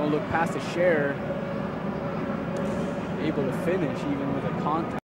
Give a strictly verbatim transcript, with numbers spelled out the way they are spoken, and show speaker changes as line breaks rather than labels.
look past the share. Able to finish even with a contact.